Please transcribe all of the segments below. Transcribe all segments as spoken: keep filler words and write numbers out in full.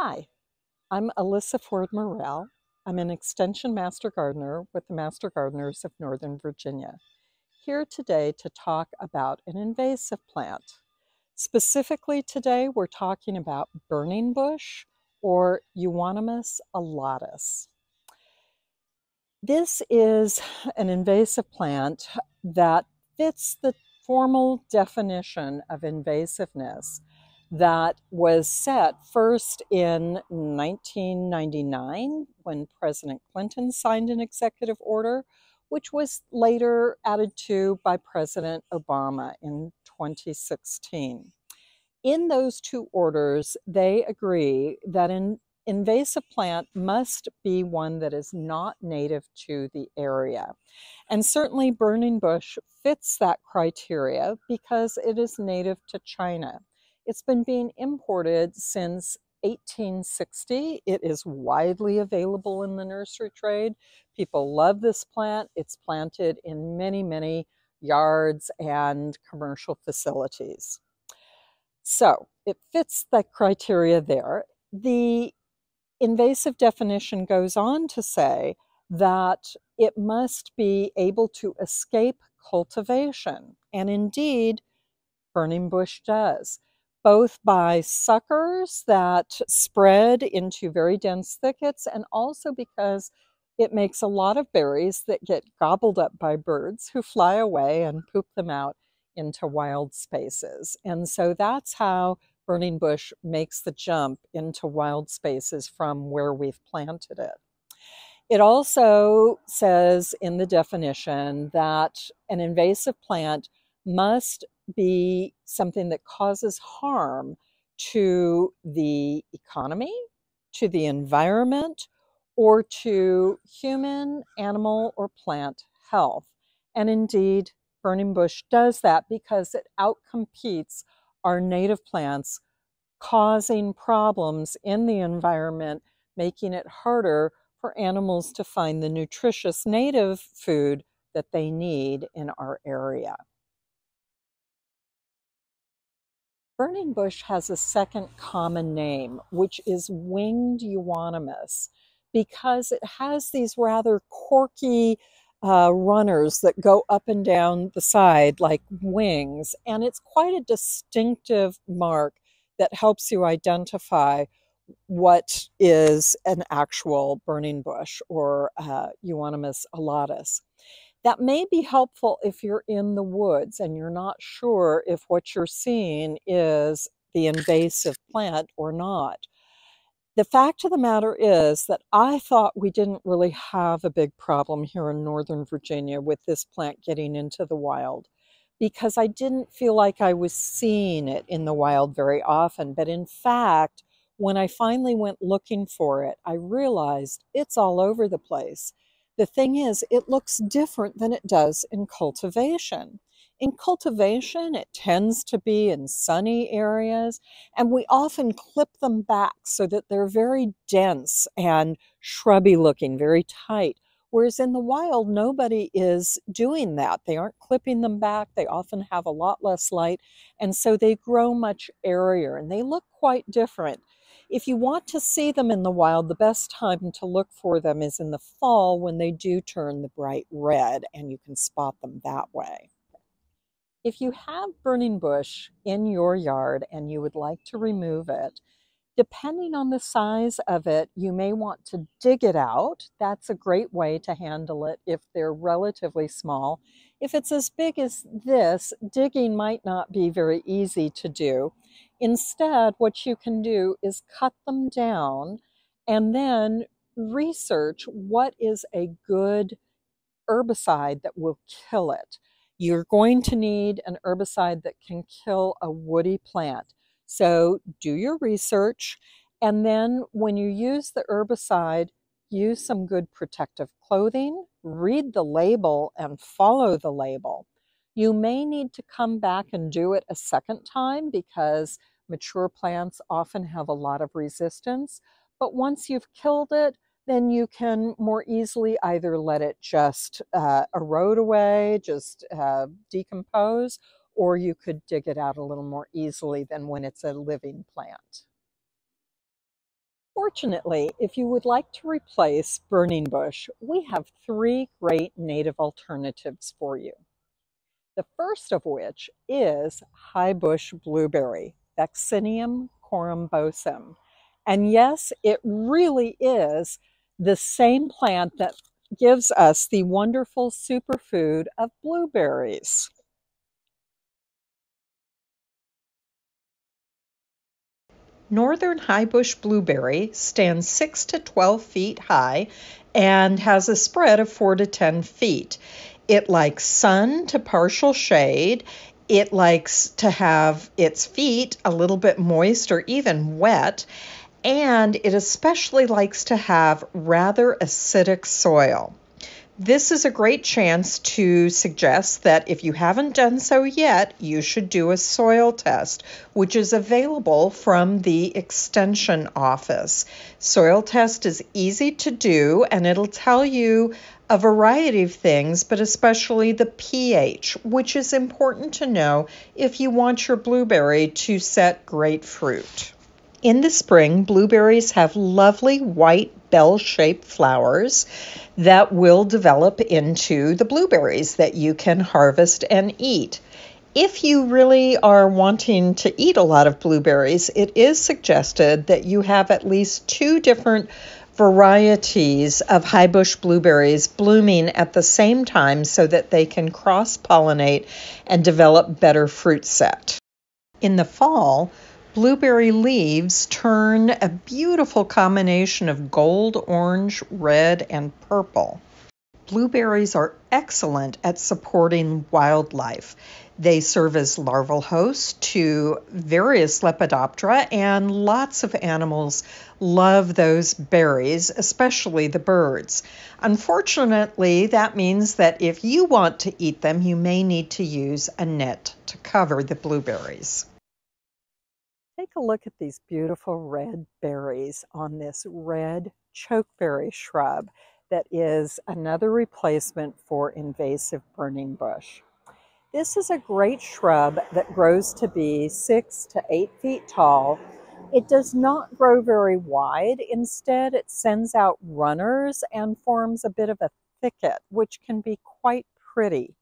Hi, I'm Alyssa Ford Morrell. I'm an Extension Master Gardener with the Master Gardeners of Northern Virginia. Here today to talk about an invasive plant. Specifically today, we're talking about burning bush or Euonymus alatus. This is an invasive plant that fits the formal definition of invasiveness that was set first in nineteen ninety-nine when President Clinton signed an executive order, which was later added to by President Obama in twenty sixteen. In those two orders, they agree that an invasive plant must be one that is not native to the area. And certainly burning bush fits that criteria because it is native to China. It's been being imported since eighteen sixty. It is widely available in the nursery trade. People love this plant. It's planted in many, many yards and commercial facilities. So it fits the criteria there. The invasive definition goes on to say that it must be able to escape cultivation. And indeed, burning bush does, both by suckers that spread into very dense thickets and also because it makes a lot of berries that get gobbled up by birds who fly away and poop them out into wild spaces. And so that's how burning bush makes the jump into wild spaces from where we've planted it. It also says in the definition that an invasive plant must be something that causes harm to the economy, to the environment, or to human, animal, or plant health. And indeed, burning bush does that because it outcompetes our native plants, causing problems in the environment, making it harder for animals to find the nutritious native food that they need in our area. Burning bush has a second common name, which is winged euonymus, because it has these rather quirky uh, runners that go up and down the side like wings, and it's quite a distinctive mark that helps you identify what is an actual burning bush or uh, Euonymus alatus. That may be helpful if you're in the woods and you're not sure if what you're seeing is the invasive plant or not. The fact of the matter is that I thought we didn't really have a big problem here in Northern Virginia with this plant getting into the wild because I didn't feel like I was seeing it in the wild very often. But in fact, when I finally went looking for it, I realized it's all over the place. The thing is, it looks different than it does in cultivation. In cultivation, it tends to be in sunny areas, and we often clip them back so that they're very dense and shrubby looking, very tight. Whereas in the wild, nobody is doing that. They aren't clipping them back. They often have a lot less light, and so they grow much airier, and they look quite different. If you want to see them in the wild, the best time to look for them is in the fall when they do turn the bright red, and you can spot them that way. If you have burning bush in your yard and you would like to remove it, depending on the size of it, you may want to dig it out. That's a great way to handle it if they're relatively small. If it's as big as this, digging might not be very easy to do. Instead, what you can do is cut them down and then research what is a good herbicide that will kill it. You're going to need an herbicide that can kill a woody plant. So do your research, and then when you use the herbicide, use some good protective clothing, read the label, and follow the label. You may need to come back and do it a second time because mature plants often have a lot of resistance. But once you've killed it, then you can more easily either let it just uh, erode away, just uh, decompose, or you could dig it out a little more easily than when it's a living plant. Fortunately, if you would like to replace burning bush, we have three great native alternatives for you. The first of which is high bush blueberry, Vaccinium corymbosum. And yes, it really is the same plant that gives us the wonderful superfood of blueberries. Northern highbush blueberry stands six to twelve feet high and has a spread of four to ten feet. It likes sun to partial shade. It likes to have its feet a little bit moist or even wet. And it especially likes to have rather acidic soil. This is a great chance to suggest that if you haven't done so yet, you should do a soil test, which is available from the Extension office. Soil test is easy to do, and it'll tell you a variety of things, but especially the pH, which is important to know if you want your blueberry to set great fruit. In the spring, blueberries have lovely white bell-shaped flowers that will develop into the blueberries that you can harvest and eat. If you really are wanting to eat a lot of blueberries, it is suggested that you have at least two different varieties of highbush blueberries blooming at the same time so that they can cross-pollinate and develop better fruit set. In the fall, blueberry leaves turn a beautiful combination of gold, orange, red, and purple. Blueberries are excellent at supporting wildlife. They serve as larval hosts to various Lepidoptera, and lots of animals love those berries, especially the birds. Unfortunately, that means that if you want to eat them, you may need to use a net to cover the blueberries. Take a look at these beautiful red berries on this red chokeberry shrub that is another replacement for invasive burning bush. This is a great shrub that grows to be six to eight feet tall. It does not grow very wide. Instead, it sends out runners and forms a bit of a thicket, which can be quite pretty.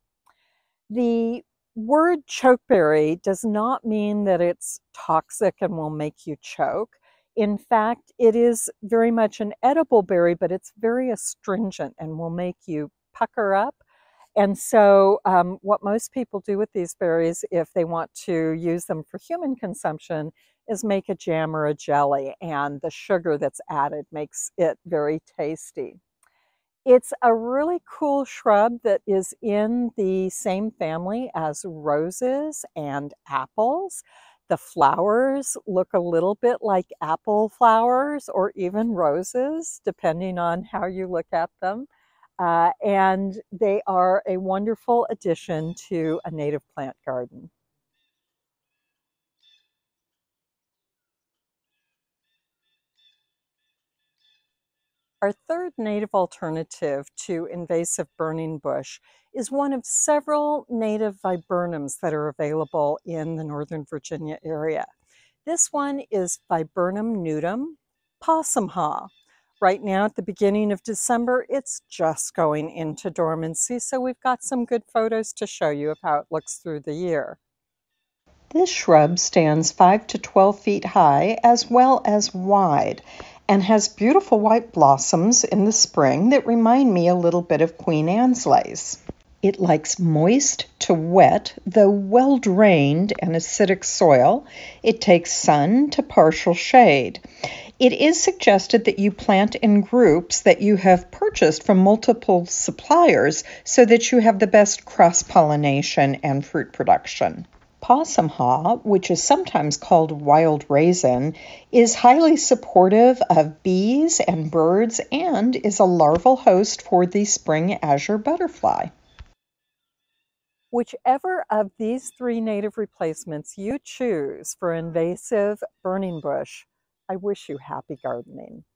The word chokeberry does not mean that it's toxic and will make you choke. In fact, it is very much an edible berry, but it's very astringent and will make you pucker up. And so um, what most people do with these berries, if they want to use them for human consumption, is make a jam or a jelly, and the sugar that's added makes it very tasty. It's a really cool shrub that is in the same family as roses and apples. The flowers look a little bit like apple flowers or even roses, depending on how you look at them. Uh, and they are a wonderful addition to a native plant garden. Our third native alternative to invasive burning bush is one of several native viburnums that are available in the Northern Virginia area. This one is Viburnum nudum possumhaw. Right now at the beginning of December, it's just going into dormancy, so we've got some good photos to show you of how it looks through the year. This shrub stands five to twelve feet high as well as wide and has beautiful white blossoms in the spring that remind me a little bit of Queen Anne's lace. It likes moist to wet, though well-drained and acidic soil. It takes sun to partial shade. It is suggested that you plant in groups that you have purchased from multiple suppliers so that you have the best cross-pollination and fruit production. Possumhaw, which is sometimes called wild raisin, is highly supportive of bees and birds and is a larval host for the spring azure butterfly. Whichever of these three native replacements you choose for invasive burning bush, I wish you happy gardening.